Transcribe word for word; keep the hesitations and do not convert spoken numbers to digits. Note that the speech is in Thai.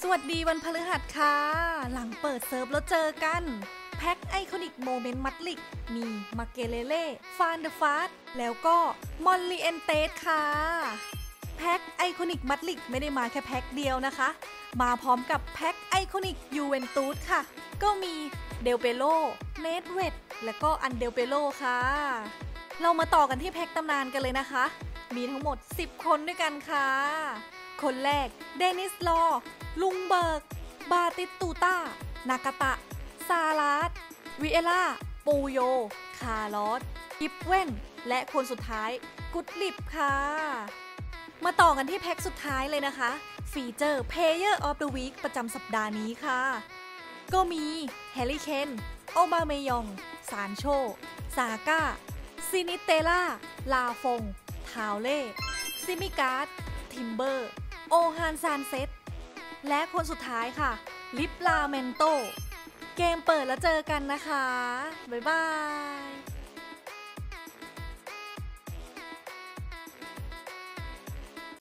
วัสดีวันพฤหัสค่ะหลังเปิดเซิร์ฟแล้วเจอกันแพ็คไอคอนิกโมเมนต์มัดลิกมีมาเกเลเล่ฟานเดอฟาสแล้วก็มอลลีเอนเตสค่ะแพ็คไอคอนิกมัดลิกไม่ได้มาแค่แพ็คเดียวนะคะมาพร้อมกับแพ็คไอคอนิกยูเวนตุสค่ะก็มีเดลเปโลเนทเวดและก็อันเดลเปโลค่ะเรามาต่อกันที่แพ็คตำนานกันเลยนะคะมีทั้งหมดสิบคนด้วยกันค่ะคนแรกเดนิสลอลุงเบิร์กบาติสตูต้านากาตะซาลาสวิเอล่าปูโยคาร์ลอสกิฟเว่นและคนสุดท้ายกุดลิบค่ะมาต่อกันที่แพ็คสุดท้ายเลยนะคะฟีเจอร์ Player of the Week ประจำสัปดาห์นี้ค่ะก็มีแฮร์รี่เคนโอบาเมยองซานโชซาก้าซินิเตล่าลาฟงทาวเล่ซิมิการ์ดทิมเบอร์โอฮานซานเซตและคนสุดท้ายค่ะลิปลาเมนโตเกมเปิดแล้วเจอกันนะคะบ๊ายบาย